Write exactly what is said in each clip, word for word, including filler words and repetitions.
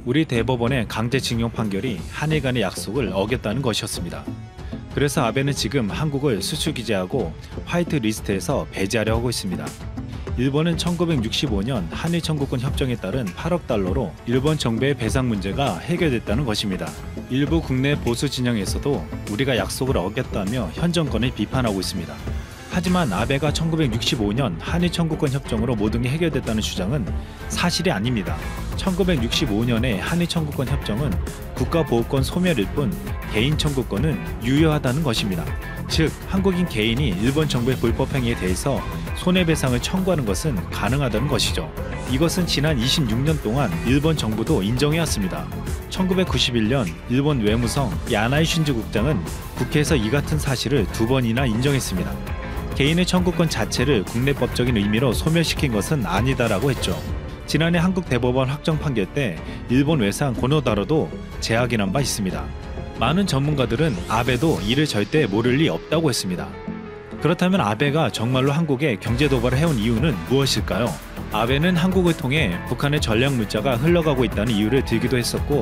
우리 대법원의 강제징용 판결이 한일 간의 약속을 어겼다는 것이었습니다. 그래서 아베는 지금 한국을 수출 규제하고 화이트 리스트에서 배제하려 하고 있습니다. 일본은 천구백육십오 년 한일 청구권 협정에 따른 팔억 달러로 일본 정부의 배상 문제가 해결됐다는 것입니다. 일부 국내 보수 진영에서도 우리가 약속을 어겼다며 현 정권을 비판하고 있습니다. 하지만 아베가 천구백육십오 년 한일 청구권 협정으로 모든 게 해결됐다는 주장은 사실이 아닙니다. 천구백육십오 년의 한일 청구권 협정은 국가보호권 소멸일 뿐 개인 청구권은 유효하다는 것입니다. 즉, 한국인 개인이 일본 정부의 불법 행위에 대해서 손해배상을 청구하는 것은 가능하다는 것이죠. 이것은 지난 이십육 년 동안 일본 정부도 인정해왔습니다. 천구백구십일 년 일본 외무성 야나이 슌즈 국장은 국회에서 이 같은 사실을 두 번이나 인정했습니다. 개인의 청구권 자체를 국내법적인 의미로 소멸시킨 것은 아니다라고 했죠. 지난해 한국 대법원 확정 판결 때 일본 외상 고노다로도 재확인한 바 있습니다. 많은 전문가들은 아베도 이를 절대 모를 리 없다고 했습니다. 그렇다면 아베가 정말로 한국에 경제 도발을 해온 이유는 무엇일까요? 아베는 한국을 통해 북한의 전략 물자가 흘러가고 있다는 이유를 들기도 했었고,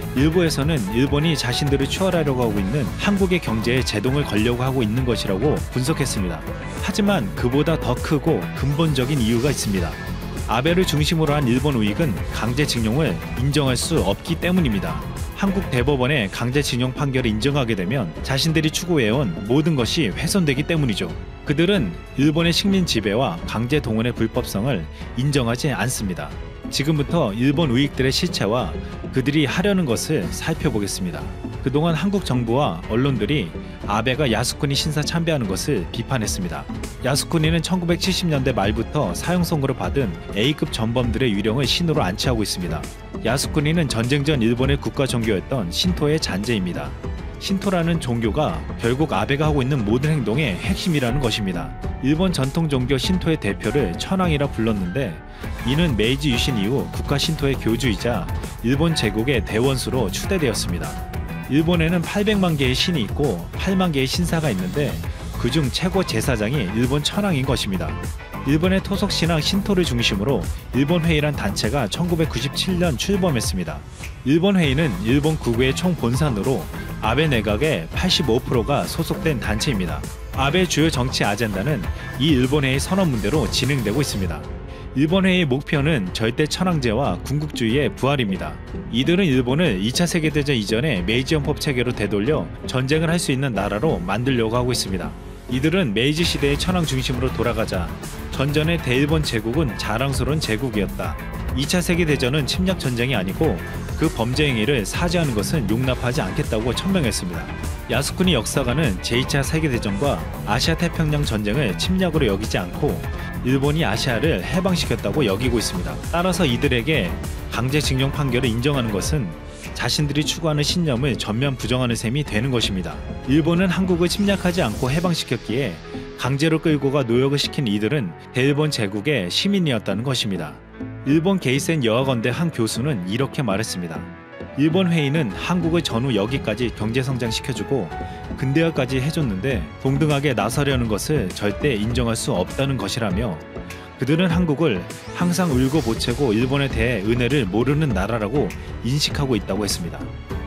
일부에서는 일본이 자신들을 추월하려고 하고 있는 한국의 경제에 제동을 걸려고 하고 있는 것이라고 분석했습니다. 하지만 그보다 더 크고 근본적인 이유가 있습니다. 아베를 중심으로 한 일본 우익은 강제징용을 인정할 수 없기 때문입니다. 한국 대법원의 강제징용 판결을 인정하게 되면 자신들이 추구해온 모든 것이 훼손되기 때문이죠. 그들은 일본의 식민 지배와 강제 동원의 불법성을 인정하지 않습니다. 지금부터 일본 우익들의 실체와 그들이 하려는 것을 살펴보겠습니다. 그동안 한국 정부와 언론들이 아베가 야스쿠니 신사 참배하는 것을 비판했습니다. 야스쿠니는 천구백칠십 년대 말부터 사형 선고를 받은 A급 전범들의 유령을 신으로 안치하고 있습니다. 야스쿠니는 전쟁 전 일본의 국가 종교였던 신토의 잔재입니다. 신토라는 종교가 결국 아베가 하고 있는 모든 행동의 핵심이라는 것입니다. 일본 전통 종교 신토의 대표를 천황이라 불렀는데, 이는 메이지 유신 이후 국가 신토의 교주이자 일본 제국의 대원수로 추대되었습니다. 일본에는 팔백만 개의 신이 있고 팔만 개의 신사가 있는데 그중 최고 제사장이 일본 천황인 것입니다. 일본의 토속신앙 신토를 중심으로 일본회의란 단체가 천구백구십칠 년 출범했습니다. 일본회의는 일본 국외의 총 본산으로 아베 내각의 팔십오 퍼센트가 소속된 단체입니다. 아베의 주요 정치 아젠다는 이 일본회의 선언문대로 진행되고 있습니다. 일본회의의 목표는 절대 천황제와 군국주의의 부활입니다. 이들은 일본을 이 차 세계대전 이전의 메이지헌법 체계로 되돌려 전쟁을 할 수 있는 나라로 만들려고 하고 있습니다. 이들은 메이지 시대의 천황 중심으로 돌아가자 전전의 대일본 제국은 자랑스러운 제국이었다. 이 차 세계대전은 침략 전쟁이 아니고 그 범죄 행위를 사죄하는 것은 용납하지 않겠다고 천명했습니다. 야스쿠니 역사가는 제이 차 세계대전과 아시아 태평양 전쟁을 침략으로 여기지 않고 일본이 아시아를 해방시켰다고 여기고 있습니다. 따라서 이들에게 강제징용 판결을 인정하는 것은 자신들이 추구하는 신념을 전면 부정하는 셈이 되는 것입니다. 일본은 한국을 침략하지 않고 해방시켰기에 강제로 끌고 가 노역을 시킨 이들은 대일본 제국의 시민이었다는 것입니다. 일본 게이센 여학원대 한 교수는 이렇게 말했습니다. 일본 회의는 한국을 전후 여기까지 경제성장시켜주고 근대화까지 해줬는데 동등하게 나서려는 것을 절대 인정할 수 없다는 것이라며, 그들은 한국을 항상 울고 보채고 일본에 대해 은혜를 모르는 나라라고 인식하고 있다고 했습니다.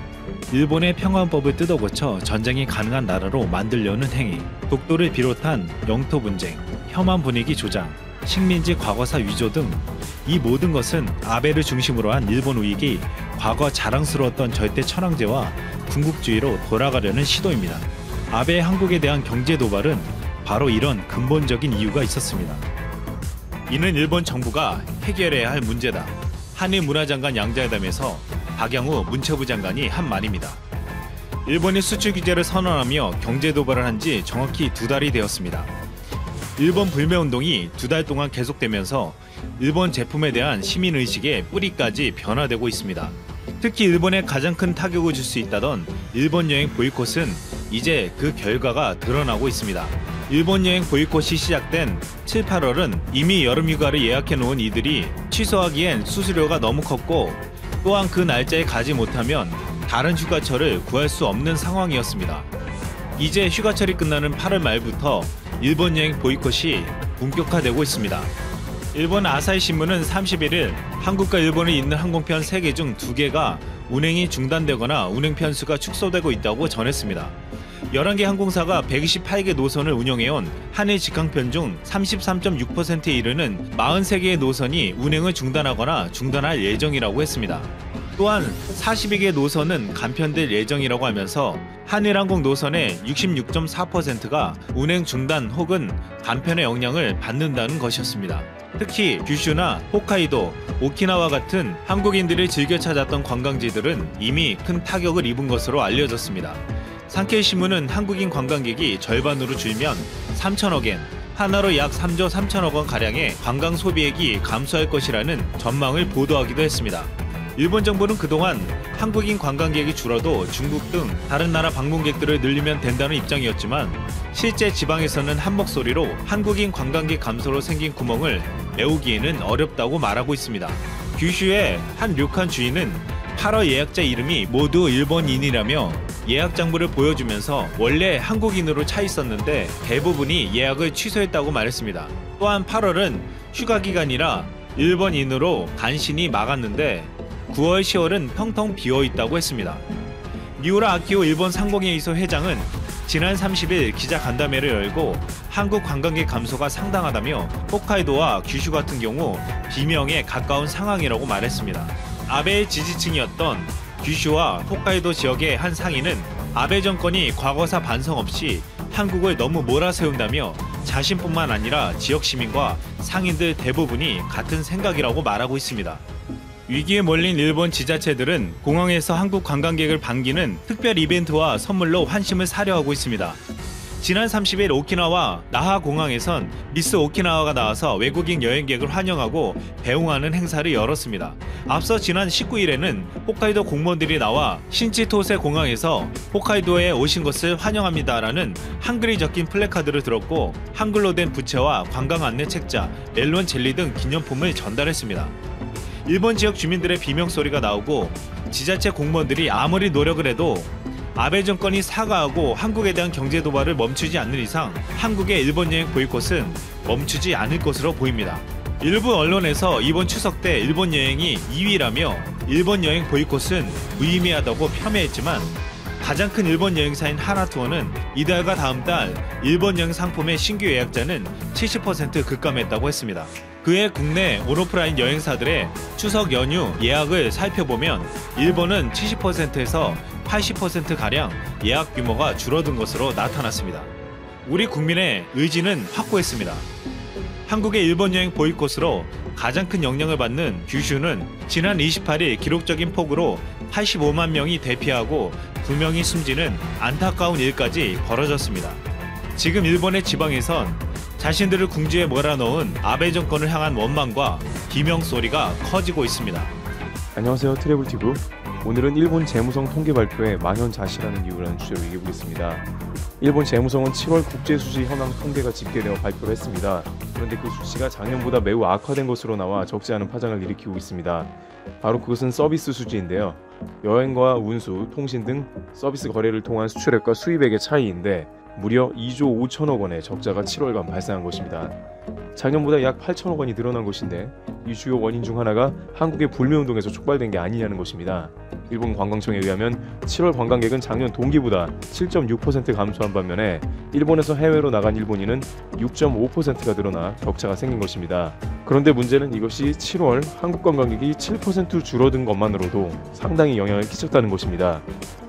일본의 평화헌법을 뜯어고쳐 전쟁이 가능한 나라로 만들려는 행위, 독도를 비롯한 영토 분쟁, 혐한 분위기 조장, 식민지 과거사 위조 등 이 모든 것은 아베를 중심으로 한 일본 우익이 과거 자랑스러웠던 절대 천황제와 군국주의로 돌아가려는 시도입니다. 아베의 한국에 대한 경제 도발은 바로 이런 근본적인 이유가 있었습니다. 이는 일본 정부가 해결해야 할 문제다. 한일 문화장관 양자회담에서 박영우 문체부 장관이 한 말입니다. 일본이 수출 규제를 선언하며 경제 도발을 한 지 정확히 두 달이 되었습니다. 일본 불매운동이 두 달 동안 계속되면서 일본 제품에 대한 시민의식의 뿌리까지 변화되고 있습니다. 특히 일본에 가장 큰 타격을 줄 수 있다던 일본 여행 보이콧은 이제 그 결과가 드러나고 있습니다. 일본 여행 보이콧이 시작된 칠, 팔월은 이미 여름휴가를 예약해 놓은 이들이 취소하기엔 수수료가 너무 컸고, 또한 그 날짜에 가지 못하면 다른 휴가철을 구할 수 없는 상황이었습니다. 이제 휴가철이 끝나는 팔월 말부터 일본 여행 보이콧이 본격화되고 있습니다. 일본 아사히 신문은 삼십일 일 한국과 일본을 잇는 항공편 세 개 중 두 개가 운행이 중단되거나 운행 편수가 축소되고 있다고 전했습니다. 열한 개 항공사가 백이십팔 개 노선을 운영해온 한일 직항편 중 삼십삼 점 육 퍼센트에 이르는 사십삼 개의 노선이 운행을 중단하거나 중단할 예정이라고 했습니다. 또한 사십이 개 노선은 간편될 예정이라고 하면서 한일항공 노선의 육십육 점 사 퍼센트가 운행 중단 혹은 간편의 영향을 받는다는 것이었습니다. 특히 규슈나 홋카이도, 오키나와 같은 한국인들이 즐겨 찾았던 관광지들은 이미 큰 타격을 입은 것으로 알려졌습니다. 산케이 신문은 한국인 관광객이 절반으로 줄면 삼천억 엔, 하나로 약 삼조 삼천억 원 가량의 관광 소비액이 감소할 것이라는 전망을 보도하기도 했습니다. 일본 정부는 그동안 한국인 관광객이 줄어도 중국 등 다른 나라 방문객들을 늘리면 된다는 입장이었지만 실제 지방에서는 한 목소리로 한국인 관광객 감소로 생긴 구멍을 메우기에는 어렵다고 말하고 있습니다. 규슈의 한 료칸 주인은 팔월 예약자 이름이 모두 일본인이라며 예약 장부를 보여주면서 원래 한국인으로 차 있었는데 대부분이 예약을 취소했다고 말했습니다. 또한 팔월은 휴가 기간이라 일본인으로 간신히 막았는데 구월, 시월은 텅텅 비어있다고 했습니다. 미우라 아키오 일본 상공회의소 회장은 지난 삼십 일 기자간담회를 열고 한국 관광객 감소가 상당하다며 홋카이도와 규슈 같은 경우 비명에 가까운 상황이라고 말했습니다. 아베의 지지층이었던 규슈와 홋카이도 지역의 한 상인은 아베 정권이 과거사 반성 없이 한국을 너무 몰아세운다며 자신뿐만 아니라 지역 시민과 상인들 대부분이 같은 생각이라고 말하고 있습니다. 위기에 몰린 일본 지자체들은 공항에서 한국 관광객을 반기는 특별 이벤트와 선물로 환심을 사려 하고 있습니다. 지난 삼십 일 오키나와 나하 공항에선 미스 오키나와가 나와서 외국인 여행객을 환영하고 배웅하는 행사를 열었습니다. 앞서 지난 십구 일에는 홋카이도 공무원들이 나와 신치토세 공항에서 홋카이도에 오신 것을 환영합니다라는 한글이 적힌 플래카드를 들었고 한글로 된 부채와 관광 안내 책자, 멜론 젤리 등 기념품을 전달했습니다. 일본 지역 주민들의 비명소리가 나오고 지자체 공무원들이 아무리 노력을 해도 아베 정권이 사과하고 한국에 대한 경제 도발을 멈추지 않는 이상 한국의 일본 여행 보이콧은 멈추지 않을 것으로 보입니다. 일부 언론에서 이번 추석 때 일본 여행이 이 위라며 일본 여행 보이콧은 무의미하다고 폄훼했지만 가장 큰 일본 여행사인 하나투어는 이달과 다음 달 일본 여행 상품의 신규 예약자는 칠십 퍼센트 급감했다고 했습니다. 그해 국내 온오프라인 여행사들의 추석 연휴 예약을 살펴보면 일본은 칠십 퍼센트에서 팔십 퍼센트가량 예약 규모가 줄어든 것으로 나타났습니다. 우리 국민의 의지는 확고했습니다. 한국의 일본 여행 보이콧으로 가장 큰 영향을 받는 규슈는 지난 이십팔 일 기록적인 폭우로 팔십오만 명이 대피하고 두 명이 숨지는 안타까운 일까지 벌어졌습니다. 지금 일본의 지방에선 자신들을 궁지에 몰아넣은 아베 정권을 향한 원망과 비명소리가 커지고 있습니다. 안녕하세요, 트래블티브. 오늘은 일본 재무성 통계 발표에 망연자실하는 이유라는 주제로 얘기해보겠습니다. 일본 재무성은 칠월 국제수지 현황 통계가 집계되어 발표를 했습니다. 그런데 그 수치가 작년보다 매우 악화된 것으로 나와 적지 않은 파장을 일으키고 있습니다. 바로 그것은 서비스 수지인데요. 여행과 운수, 통신 등 서비스 거래를 통한 수출액과 수입액의 차이인데 무려 이조 오천억 원의 적자가 칠월간 발생한 것입니다. 작년보다 약 팔천억 원이 늘어난 것인데 이 주요 원인 중 하나가 한국의 불매운동에서 촉발된 게 아니냐는 것입니다. 일본 관광청에 의하면 칠월 관광객은 작년 동기보다 칠 점 육 퍼센트 감소한 반면에 일본에서 해외로 나간 일본인은 육 점 오 퍼센트가 늘어나 격차가 생긴 것입니다. 그런데 문제는 이것이 칠월 한국 관광객이 칠 퍼센트 줄어든 것만으로도 상당히 영향을 끼쳤다는 것입니다.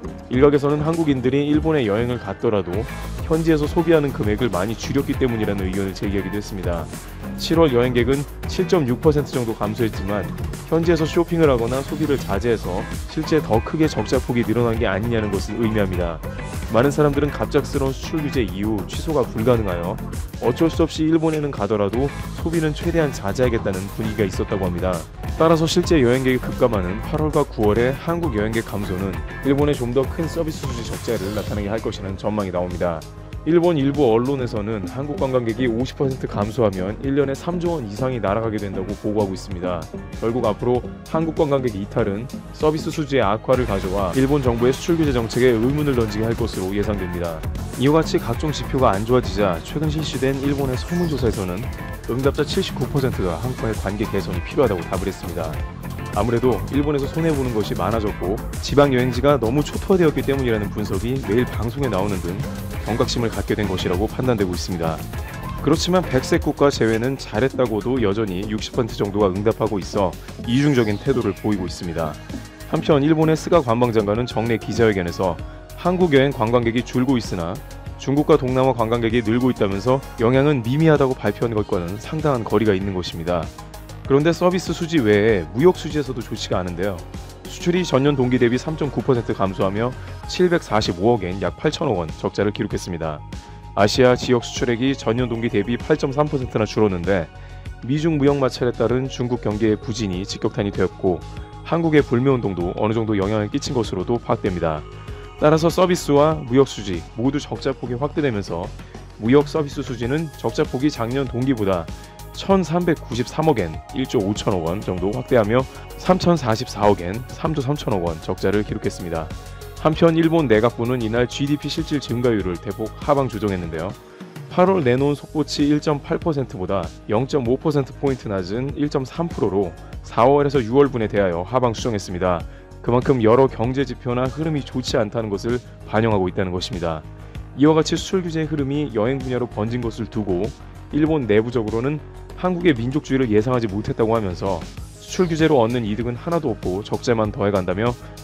일각에서는 한국인들이 일본에 여행을 갔더라도 현지에서 소비하는 금액을 많이 줄였기 때문이라는 의견을 제기하기도 했습니다. 칠월 여행객은 칠 점 육 퍼센트 정도 감소했지만 현지에서 쇼핑을 하거나 소비를 자제해서 실제 더 크게 적자폭이 늘어난 게 아니냐는 것을 의미합니다. 많은 사람들은 갑작스러운 수출 규제 이후 취소가 불가능하여 어쩔 수 없이 일본에는 가더라도 소비는 최대한 자제하겠다는 분위기가 있었다고 합니다. 따라서 실제 여행객이 급감하는 팔월과 구월의 한국 여행객 감소는 일본에 좀 더 큰 서비스 수지 적자를 나타나게 할 것이라는 전망이 나옵니다. 일본 일부 언론에서는 한국 관광객이 오십 퍼센트 감소하면 일 년에 삼조 원 이상이 날아가게 된다고 보고하고 있습니다. 결국 앞으로 한국 관광객 이탈은 서비스 수지의 악화를 가져와 일본 정부의 수출 규제 정책에 의문을 던지게 할 것으로 예상됩니다. 이와 같이 각종 지표가 안 좋아지자 최근 실시된 일본의 설문조사에서는 응답자 칠십구 퍼센트가 한국과의 관계 개선이 필요하다고 답을 했습니다. 아무래도 일본에서 손해보는 것이 많아졌고 지방 여행지가 너무 초토화되었기 때문이라는 분석이 매일 방송에 나오는 등 경각심을 갖게 된 것이라고 판단되고 있습니다. 그렇지만 백색 국가 제외는 잘했다고도 여전히 육십 퍼센트 정도가 응답하고 있어 이중적인 태도를 보이고 있습니다. 한편 일본의 스가 관방장관은 정례 기자회견에서 한국 여행 관광객이 줄고 있으나 중국과 동남아 관광객이 늘고 있다면서 영향은 미미하다고 발표한 것과는 상당한 거리가 있는 것입니다. 그런데 서비스 수지 외에 무역 수지에서도 좋지가 않은데요. 수출이 전년 동기 대비 삼 점 구 퍼센트 감소하며 칠백사십오억 엔 약 팔천억 원 적자를 기록했습니다. 아시아 지역 수출액이 전년 동기 대비 팔 점 삼 퍼센트나 줄었는데 미중 무역 마찰에 따른 중국 경기의 부진이 직격탄이 되었고 한국의 불매운동도 어느 정도 영향을 끼친 것으로도 파악됩니다. 따라서 서비스와 무역 수지 모두 적자폭이 확대되면서 무역 서비스 수지는 적자폭이 작년 동기보다 천삼백구십삼억 엔 일조 오천억 원 정도 확대하며 삼천사십사억 엔 삼조 삼천억 원 적자를 기록했습니다. 한편 일본 내각부는 이날 지디피 실질 증가율을 대폭 하방 조정했는데요. 팔월 내놓은 속보치 일 점 팔 퍼센트보다 영 점 오 퍼센트포인트 낮은 일 점 삼 퍼센트로 사월에서 유월분에 대하여 하방 수정했습니다. 그만큼 여러 경제 지표나 흐름이 좋지 않다는 것을 반영하고 있다는 것입니다. 이와 같이 수출 규제의 흐름이 여행 분야로 번진 것을 두고 일본 내부적으로는 한국의 민족주의를 예상하지 못했다고 하면서 수출 규제로 얻는 이득은 하나도 없고 적자만 더해간다며